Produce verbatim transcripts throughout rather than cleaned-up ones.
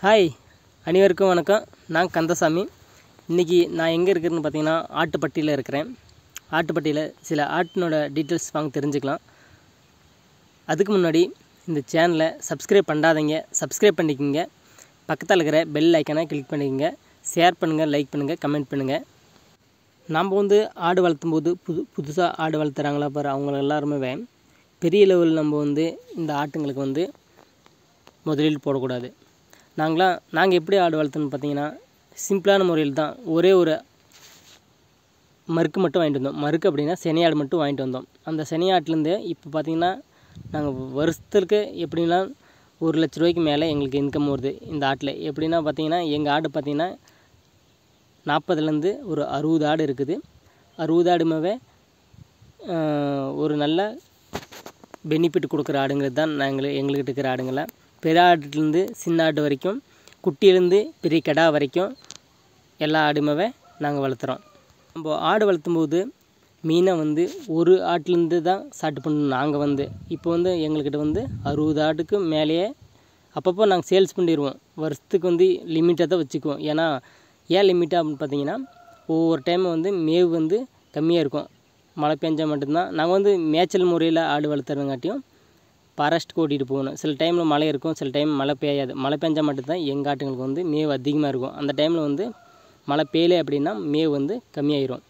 Hi அனைவருக்கும் வணக்கம். நான் கந்தசாமி. இன்றைக்கி நான் எங்கே இருக்கிறேன்னு பார்த்தீங்கன்னா ஆட்டுப்பட்டியில் இருக்கிறேன். ஆட்டுப்பட்டியில் சில ஆட்டினோட டீட்டெயில்ஸ் வாங்க தெரிஞ்சுக்கலாம். அதுக்கு முன்னாடி இந்த சேனலை சப்ஸ்கிரைப் பண்ணாதீங்க, சப்ஸ்கிரைப் பண்ணிக்கோங்க. பக்கத்தில் இருக்கிற பெல் ஐக்கனை கிளிக் பண்ணிக்கோங்க. ஷேர் பண்ணுங்கள், லைக் பண்ணுங்கள், கமெண்ட் பண்ணுங்கள். நாம் வந்து ஆடு வளர்த்தும் போது புது புதுசாக ஆடு வளர்த்துறாங்களா பாரு, அவங்க எல்லாருமே பெரிய லெவல் நம்ம வந்து இந்த ஆட்டுங்களுக்கு வந்து முதலீடு போடக்கூடாது. நாங்களாம் நாங்கள் எப்படி ஆடு வளர்த்தோன்னு பார்த்தீங்கன்னா சிம்பிளான முறையில் தான். ஒரே ஒரு மறுக்கு மட்டும் வாங்கிட்டு வந்தோம். மறுக்கு அப்படின்னா செனையாடு மட்டும் வாங்கிட்டு வந்தோம். அந்த செனையாட்டிலேருந்து இப்போ பார்த்திங்கன்னா நாங்கள் வருஷத்துக்கு எப்படின்னா ஒரு லட்ச ரூபாய்க்கு மேலே எங்களுக்கு இன்கம் வருது இந்த ஆட்டில். எப்படின்னா பார்த்திங்கன்னா எங்கள் ஆடு பார்த்திங்கன்னா நாற்பதுலேருந்து ஒரு அறுபது ஆடு இருக்குது. அறுபது ஆடுமாவே ஒரு நல்ல பெனிஃபிட் கொடுக்குற ஆடுங்கிறது தான் நாங்கள் எங்கள்கிட்ட இருக்கிற ஆடுங்களை. பெரிய ஆட்டுலேருந்து சின்ன ஆடு வரைக்கும், குட்டியிலேருந்து பெரிய கடா வரைக்கும் எல்லா ஆடுமாவே நாங்கள் வளர்த்துறோம். நம்ம ஆடு வளர்த்தும் போது மெயினாக வந்து ஒரு ஆட்டிலேருந்து தான் ஸ்டார்ட் பண்ணணும். நாங்கள் வந்து இப்போ வந்து எங்கள்கிட்ட வந்து அறுபது ஆட்டுக்கு மேலேயே அப்பப்போ நாங்கள் சேல்ஸ் பண்ணிடுவோம். வருஷத்துக்கு வந்து லிமிட்டாக தான் வச்சுக்குவோம். ஏன்னா ஏன் லிமிட்டாக அப்படின்னு பார்த்தீங்கன்னா ஒவ்வொரு டைம் வந்து மேவு வந்து கம்மியாக இருக்கும். மழை பெஞ்சால் மட்டும்தான் நாங்கள் வந்து மேய்ச்சல் முறையில் ஆடு வளர்த்துறதுங்காட்டியும் ஃபாரஸ்ட் கூட்டிகிட்டு போகணும். சில டைமில் மழை இருக்கும், சில டைம் மழை பெய்யாது. மழை பெஞ்சால் மட்டும்தான் எங்கள் ஆட்டுங்களுக்கு வந்து மேவு அதிகமாக இருக்கும். அந்த டைமில் வந்து மழை பெய்யலை அப்படின்னா மேவு வந்து கம்மியாயிரும்.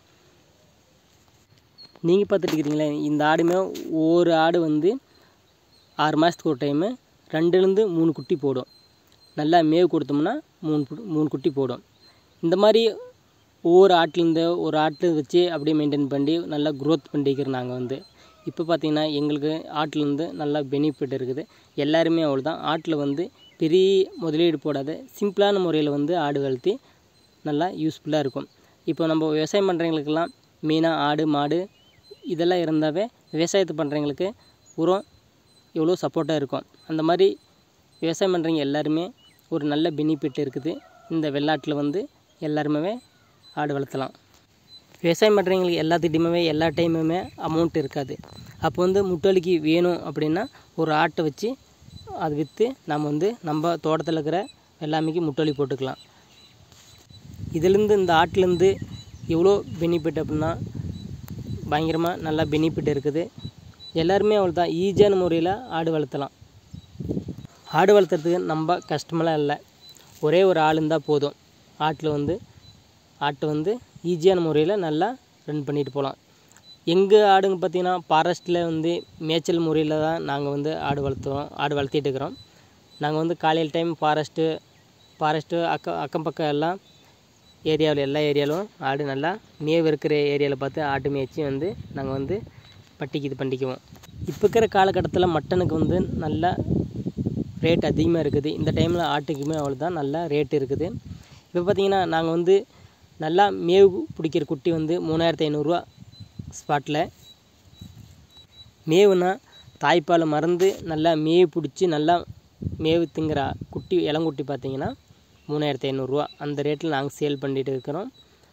நீங்கள் பார்த்துட்டு இருக்கிறீங்களே இந்த ஆடுமே ஒவ்வொரு ஆடு வந்து ஆறு மாதத்துக்கு ஒரு டைமு ரெண்டுலேருந்து மூணு குட்டி போடும். நல்லா மேவு கொடுத்தோம்னா மூணு மூணு குட்டி போடும். இந்த மாதிரி ஒவ்வொரு ஆட்டிலேருந்து ஒரு ஆட்டு வச்சு அப்படியே மெயின்டைன் பண்ணி நல்லா க்ரோத் பண்ணிக்கிறோம். நாங்கள் வந்து இப்போ பார்த்திங்கன்னா எங்களுக்கு ஆட்டிலேருந்து நல்லா பெனிஃபிட் இருக்குது. எல்லாருமே அவ்வளோ தான். ஆட்டில் வந்து பெரிய முதலீடு போடாத சிம்பிளான முறையில் வந்து ஆடு வளர்த்தி நல்லா யூஸ்ஃபுல்லாக இருக்கும். இப்போ நம்ம விவசாயம் பண்ணுறவங்களுக்கெல்லாம் மெயினாக ஆடு மாடு இதெல்லாம் இருந்தாவே விவசாயத்தை பண்ணுறவங்களுக்கு உரம் எவ்வளோ சப்போர்ட்டாக இருக்கும். அந்த மாதிரி விவசாயம் பண்ணுறவங்க எல்லாருமே ஒரு நல்ல பெனிஃபிட் இருக்குது. இந்த வெள்ளாட்டில் வந்து எல்லாருமே ஆடு வளர்த்தலாம். விவசாயம் பண்ணுறவங்களுக்கு எல்லாத்துக்கிட்டையுமே எல்லா டைமுமே அமௌண்ட் இருக்காது. அப்போ வந்து முட்டோலிக்கு வேணும் அப்படின்னா ஒரு ஆட்டை வச்சு அதை விற்று நம்ம வந்து நம்ம தோட்டத்தில் இருக்கிற எல்லாமேக்கு முட்டோலி போட்டுக்கலாம். இதிலேருந்து இந்த ஆட்டிலேருந்து எவ்வளோ பெனிஃபிட் அப்படின்னா பயங்கரமாக நல்லா பெனிஃபிட் இருக்குது. எல்லாருமே அவ்வளோ தான் ஈஸியான முறையில் ஆடு வளர்த்தலாம். ஆடு வளர்த்துறதுக்கு நம்ம கஷ்டமெல்லாம் இல்லை. ஒரே ஒரு ஆள் இருந்தால் போதும். ஆட்டில் வந்து ஆட்டு வந்து ஈஸியான முறையில் நல்லா ரன் பண்ணிட்டு போகலாம். எங்கள் ஆடுங்க பார்த்திங்கன்னா ஃபாரஸ்ட்டில் வந்து மேய்ச்சல் முறையில் தான் நாங்கள் வந்து ஆடு வளர்த்துறோம் ஆடு வளர்த்திட்டு இருக்கிறோம். நாங்கள் வந்து காலையில் டைம் ஃபாரஸ்ட்டு ஃபாரஸ்ட்டு அக்கம் அக்கம் பக்கம் எல்லாம் ஏரியாவில் எல்லா ஏரியாவிலும் ஆடு நல்லா மேவு இருக்கிற ஏரியாவில் பார்த்து ஆட்டு மேய்ச்சி வந்து நாங்கள் வந்து பட்டிக்கு இது பண்ணிக்குவோம். இப்போ இருக்கிற காலகட்டத்தில் மட்டனுக்கு வந்து நல்லா ரேட் அதிகமாக இருக்குது. இந்த டைமில் ஆட்டுக்குமே அவ்வளோ தான் நல்லா ரேட் இருக்குது. இப்போ பார்த்திங்கன்னா நாங்கள் வந்து நல்லா மேவு பிடிக்கிற குட்டி வந்து மூணாயிரத்தி ஐநூறுரூவா ஸ்பாட்டில். மேவுனா தாய்ப்பால் மறந்து நல்லா மேவு பிடிச்சி நல்லா மேவு திங்கிற குட்டி இளங்குட்டி பார்த்திங்கன்னா மூணாயிரத்தி ஐநூறுரூவா அந்த ரேட்டில் நாங்கள் சேல் பண்ணிகிட்டு இருக்கிறோம்.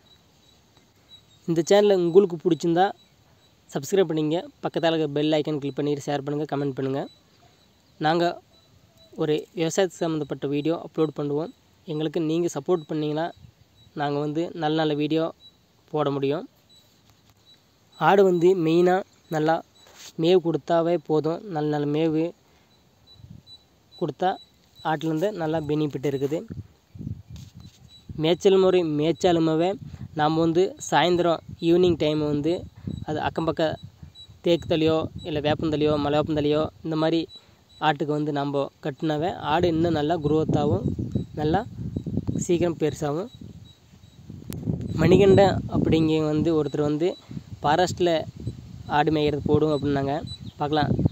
இந்த சேனலில் உங்களுக்கு பிடிச்சிருந்தா சப்ஸ்கிரைப் பண்ணிங்க. பக்கத்தில் இருக்க பெல் ஐக்கன் கிளிக் பண்ணிட்டு ஷேர் பண்ணுங்கள், கமெண்ட் பண்ணுங்கள். நாங்கள் ஒரு விவசாயத்துக்கு சம்மந்தப்பட்ட வீடியோ அப்லோட் பண்ணுவோம். எங்களுக்கு நீங்கள் சப்போர்ட் பண்ணிங்கன்னா நாங்கள் வந்து நல்ல நல்ல வீடியோ போட முடியும். ஆடு வந்து மெயினாக நல்லா மேவு கொடுத்தாவே போதும். நல்ல நல்ல மேவு கொடுத்தா ஆட்டிலேருந்து நல்லா பெனிஃபிட் இருக்குது. மேய்ச்சல் முறை மேய்ச்சாலுமே நாம் வந்து சாயந்தரம் ஈவினிங் டைம் வந்து அது அக்கம் பக்கம் தேக்குத்தலையோ இல்லை வேப்பந்தலையோ மலைவேப்பந்தலையோ இந்த மாதிரி ஆட்டுக்கு வந்து நம்ம கட்டினாவே ஆடு இன்னும் நல்லா குரோத்தாகவும் நல்லா சீக்கிரம் பெருசாகவும். மணிகண்டன் அப்படிங்க வந்து ஒருத்தர் வந்து ஃபாரஸ்ட்டில் ஆடு மேய்கிறது போடும் அப்படின்னாங்க. பார்க்கலாம்